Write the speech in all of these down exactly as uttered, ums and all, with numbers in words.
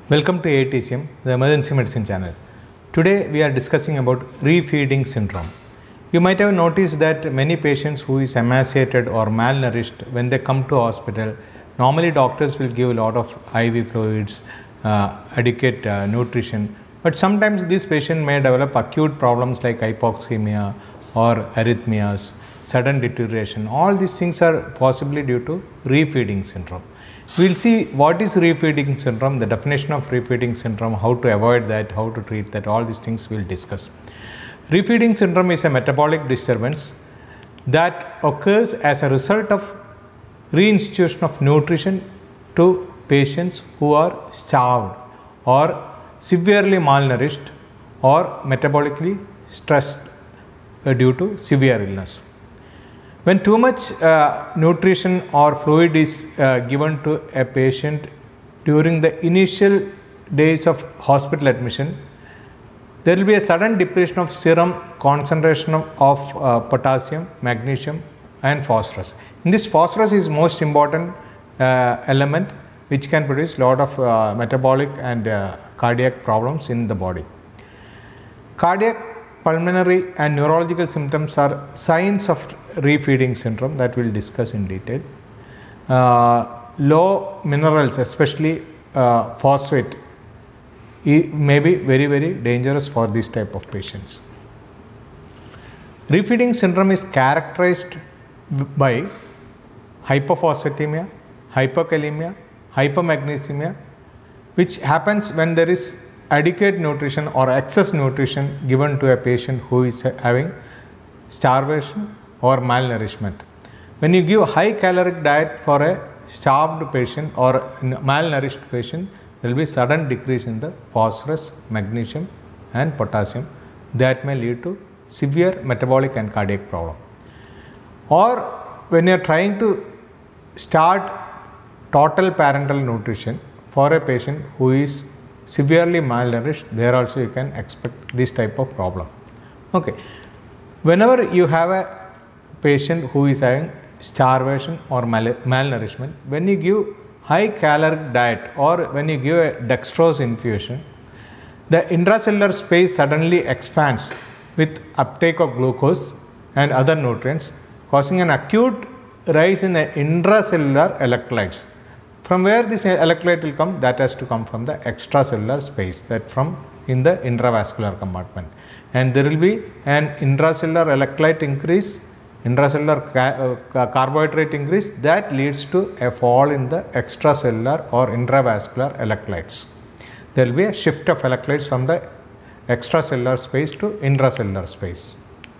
Welcome to A T C M, the Emergency Medicine channel. Today we are discussing about refeeding syndrome. You might have noticed that many patients who is emaciated or malnourished, when they come to hospital, normally doctors will give a lot of I V fluids, uh, adequate uh, nutrition, but sometimes this patient may develop acute problems like hypoxemia or arrhythmias, sudden deterioration. All these things are possibly due to refeeding syndrome. We will see what is refeeding syndrome, the definition of refeeding syndrome, how to avoid that, how to treat that, all these things we will discuss. Refeeding syndrome is a metabolic disturbance that occurs as a result of reinstitution of nutrition to patients who are starved or severely malnourished or metabolically stressed uh, due to severe illness. When too much uh, nutrition or fluid is uh, given to a patient during the initial days of hospital admission, there will be a sudden depletion of serum concentration of, of uh, potassium, magnesium and phosphorus. In this, phosphorus is most important uh, element which can produce lot of uh, metabolic and uh, cardiac problems in the body. Cardiac, pulmonary and neurological symptoms are signs of refeeding syndrome that we will discuss in detail. Uh, low minerals, especially uh, phosphate, may be very very dangerous for this type of patients. Refeeding syndrome is characterized by hypophosphatemia, hypokalemia, hypomagnesemia, which happens when there is adequate nutrition or excess nutrition given to a patient who is having starvation or malnourishment. When you give high caloric diet for a starved patient or malnourished patient, there will be sudden decrease in the phosphorus, magnesium and potassium that may lead to severe metabolic and cardiac problem. Or when you are trying to start total parenteral nutrition for a patient who is severely malnourished, there also you can expect this type of problem. Okay. Whenever you have a patient who is having starvation or mal malnourishment, when you give high caloric diet or when you give a dextrose infusion, the intracellular space suddenly expands with uptake of glucose and other nutrients, causing an acute rise in the intracellular electrolytes. From where this electrolyte will come? That has to come from the extracellular space, that from in the intravascular compartment. And there will be an intracellular electrolyte increase, intracellular ca uh, carbohydrate increase that leads to a fall in the extracellular or intravascular electrolytes. There will be a shift of electrolytes from the extracellular space to intracellular space.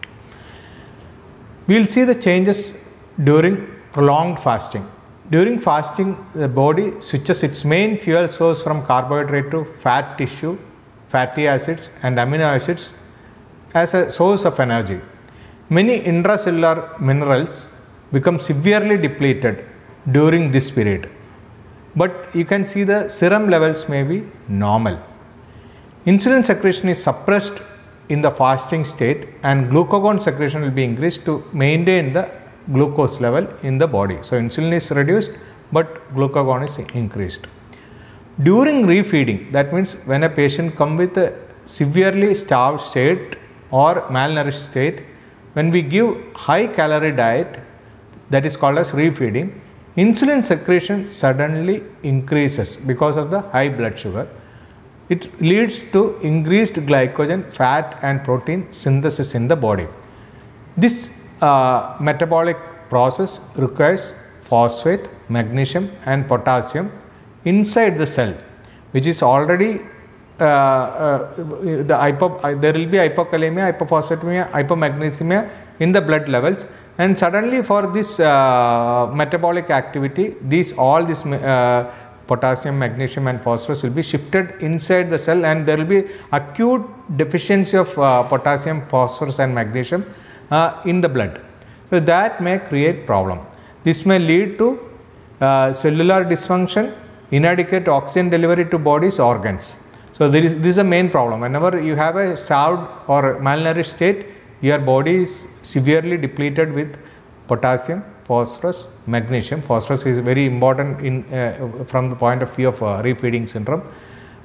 We will see the changes during prolonged fasting. During fasting, the body switches its main fuel source from carbohydrate to fat tissue, fatty acids and amino acids as a source of energy. Many intracellular minerals become severely depleted during this period, but you can see the serum levels may be normal. Insulin secretion is suppressed in the fasting state and glucagon secretion will be increased to maintain the glucose level in the body. So insulin is reduced but glucagon is increased. During refeeding, that means when a patient comes with a severely starved state or malnourished state, when we give high calorie diet, that is called as refeeding, insulin secretion suddenly increases because of the high blood sugar. It leads to increased glycogen, fat and protein synthesis in the body. This uh, metabolic process requires phosphate, magnesium and potassium inside the cell, which is already uh, uh, the hypo, uh, there will be hypokalemia, hypophosphatemia, hypomagnesemia in the blood levels, and suddenly for this uh, metabolic activity, these all this uh, potassium, magnesium and phosphorus will be shifted inside the cell and there will be acute deficiency of uh, potassium, phosphorus and magnesium uh, in the blood. So that may create problem. This may lead to uh, cellular dysfunction, inadequate oxygen delivery to body's organs. So there is, this is a main problem. Whenever you have a starved or malnourished state, your body is severely depleted with potassium, phosphorus, magnesium. Phosphorus is very important in uh, from the point of view of uh, refeeding syndrome.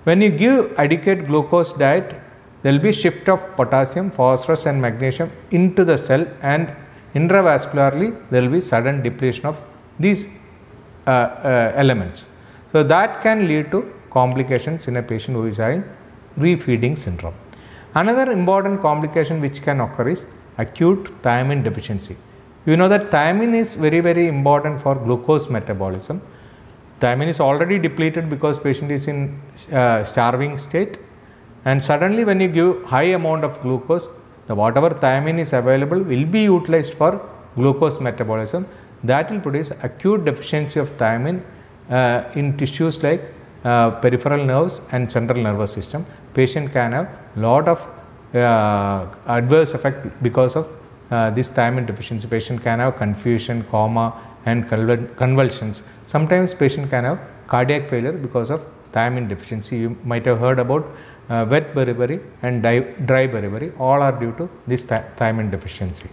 When you give adequate glucose diet, there will be shift of potassium, phosphorus and magnesium into the cell, and intravascularly there will be sudden depletion of these uh, uh, elements. So that can lead to complications in a patient who is having refeeding syndrome. Another important complication which can occur is acute thiamine deficiency. You know that thiamine is very very important for glucose metabolism. Thiamine is already depleted because patient is in uh, starving state, and suddenly when you give high amount of glucose, the whatever thiamine is available will be utilized for glucose metabolism. That will produce acute deficiency of thiamine uh, in tissues like uh, peripheral nerves and central nervous system. Patient can have lot of uh, adverse effect because of uh, this thiamine deficiency. Patient can have confusion, coma and convulsions. Sometimes patient can have cardiac failure because of thiamine deficiency. You might have heard about uh, wet beriberi and dry, dry beriberi. All are due to this thi thiamine deficiency.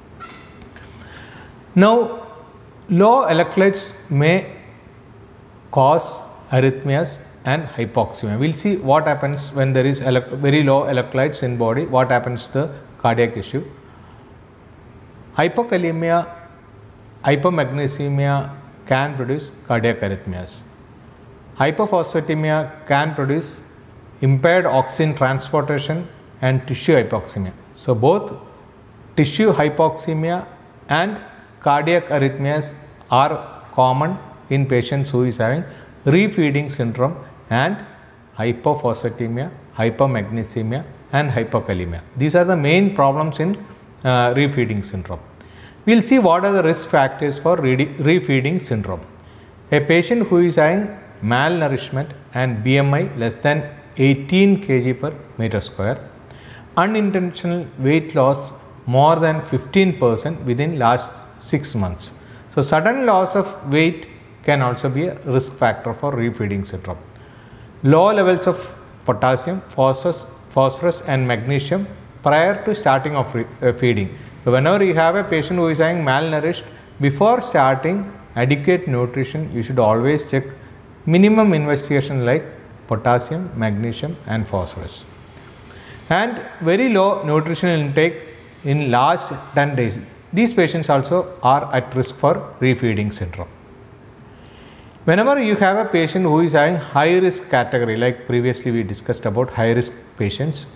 Now, low electrolytes may cause arrhythmias and hypoxemia. We will see what happens when there is very low electrolytes in body, what happens to the cardiac issue. Hypokalemia, hypomagnesemia can produce cardiac arrhythmias. Hypophosphatemia can produce impaired oxygen transportation and tissue hypoxemia. So, both tissue hypoxemia and cardiac arrhythmias are common in patients who is having refeeding syndrome and hypophosphatemia, hypomagnesemia and hypokalemia. These are the main problems in uh, refeeding syndrome. We will see what are the risk factors for refeeding syndrome. A patient who is having malnourishment and B M I less than eighteen kilograms per meter square, unintentional weight loss more than fifteen percent within last six months. So, sudden loss of weight can also be a risk factor for refeeding syndrome. Low levels of potassium, phosphorus, phosphorus and magnesium prior to starting of uh, feeding. So, whenever you have a patient who is having malnourished, before starting adequate nutrition, you should always check minimum investigation like potassium, magnesium and phosphorus. And very low nutritional intake in last ten days. These patients also are at risk for refeeding syndrome. Whenever you have a patient who is having high risk category, like previously we discussed about high risk patients,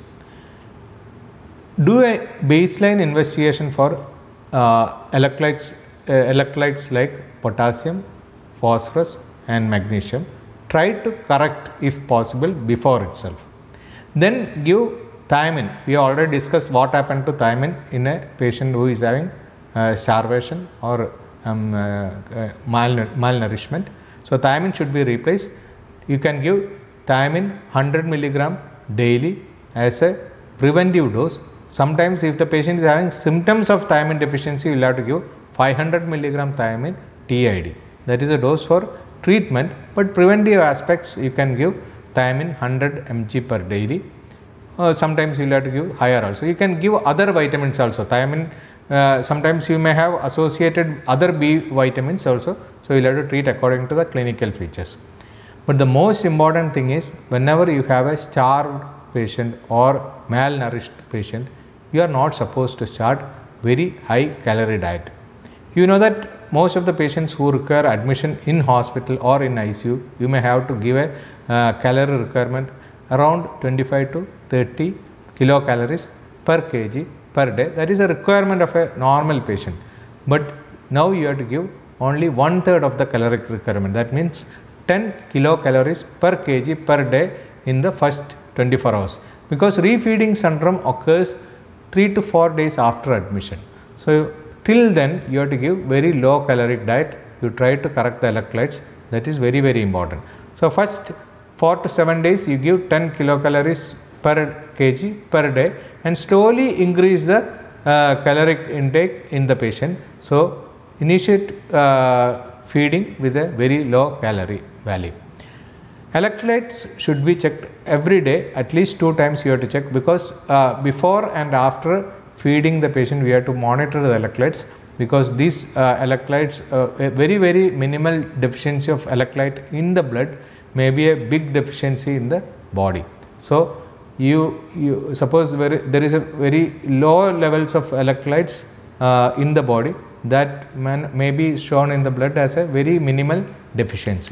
do a baseline investigation for uh, electrolytes, uh, electrolytes like potassium, phosphorus and magnesium. Try to correct if possible before itself. Then give thiamine. We already discussed what happened to thiamine in a patient who is having uh, starvation or um, uh, uh, malnourishment. So, thiamine should be replaced. You can give thiamine one hundred milligram daily as a preventive dose. Sometimes if the patient is having symptoms of thiamine deficiency, you will have to give five hundred milligram thiamine T I D. That is a dose for treatment, but preventive aspects you can give thiamine one hundred milligrams per daily. Uh, sometimes you will have to give higher also. You can give other vitamins also. Thiamine, uh, sometimes you may have associated other B vitamins also. So, you will have to treat according to the clinical features. But the most important thing is, whenever you have a starved patient or malnourished patient, you are not supposed to start very high calorie diet. You know that most of the patients who require admission in hospital or in I C U, you may have to give a uh, calorie requirement around twenty-five to thirty kilocalories per kg per day. That is a requirement of a normal patient. But now you have to give only one third of the caloric requirement. That means ten kilocalories per kg per day in the first twenty-four hours. Because refeeding syndrome occurs three to four days after admission. So, till then you have to give very low caloric diet. You try to correct the electrolytes. That is very very important. So, first four to seven days you give ten kilocalories per kg per day and slowly increase the uh, caloric intake in the patient. So, initiate uh, feeding with a very low calorie value. Electrolytes should be checked every day, at least two times you have to check, because uh, before and after feeding the patient we have to monitor the electrolytes, because these uh, electrolytes, uh, a very very minimal deficiency of electrolyte in the blood may be a big deficiency in the body. So you, you suppose very, there is a very low levels of electrolytes uh, in the body that man, may be shown in the blood as a very minimal deficiency.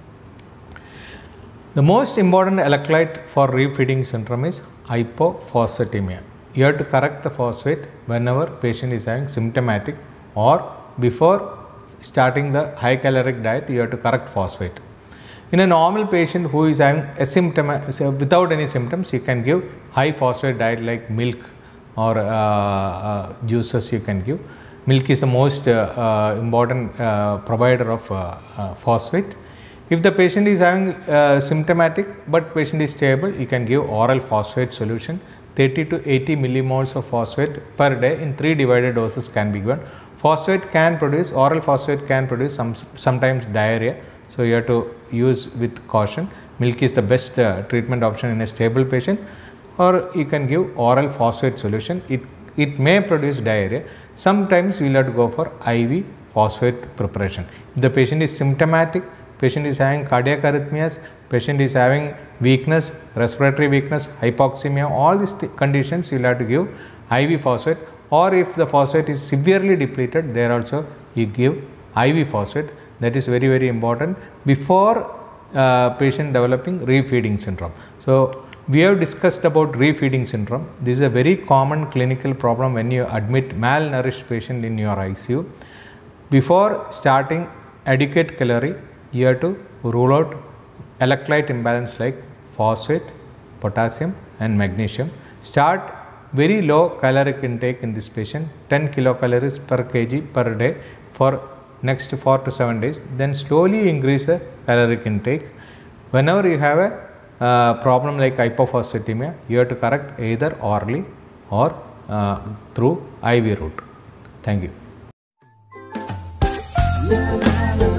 The most important electrolyte for refeeding syndrome is hypophosphatemia. You have to correct the phosphate whenever patient is having symptomatic or before starting the high caloric diet. You have to correct phosphate. In a normal patient who is having asymptomatic, without any symptoms, you can give high phosphate diet like milk or uh, uh, juices you can give. Milk is the most uh, uh, important uh, provider of uh, uh, phosphate. If the patient is having uh, symptomatic but patient is stable, you can give oral phosphate solution. thirty to eighty millimoles of phosphate per day in three divided doses can be given. Phosphate can produce, oral phosphate can produce some sometimes diarrhea. So you have to use with caution. Milk is the best uh, treatment option in a stable patient, or you can give oral phosphate solution. It, it may produce diarrhea. Sometimes you will have to go for I V phosphate preparation. If the patient is symptomatic, patient is having cardiac arrhythmias, patient is having weakness, respiratory weakness, hypoxemia, all these th conditions you will have to give I V phosphate, or if the phosphate is severely depleted, there also you give I V phosphate. That is very very important before uh, patient developing refeeding syndrome. So we have discussed about refeeding syndrome. This is a very common clinical problem when you admit malnourished patient in your I C U. Before starting adequate calorie, you have to rule out electrolyte imbalance like phosphate, potassium and magnesium. Start very low caloric intake in this patient, ten kilocalories per kg per day for next four to seven days. Then slowly increase the caloric intake. Whenever you have a uh, problem like hypophosphatemia, you have to correct either orally or uh, through I V route. Thank you.